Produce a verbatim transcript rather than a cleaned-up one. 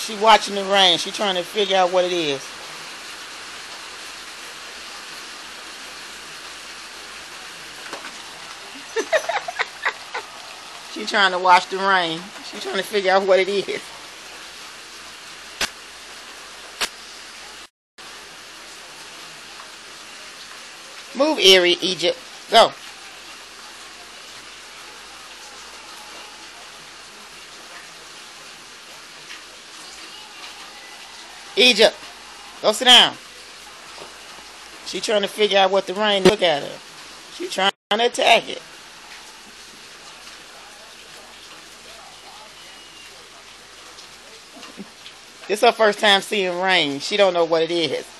She watching the rain. She trying to figure out what it is. She trying to watch the rain. She trying to figure out what it is. Move, Erie, Egypt. Go. Egypt. Go sit down. She trying to figure out what the rain. Look at her. She trying to attack it. This is her first time seeing rain. She don't know what it is.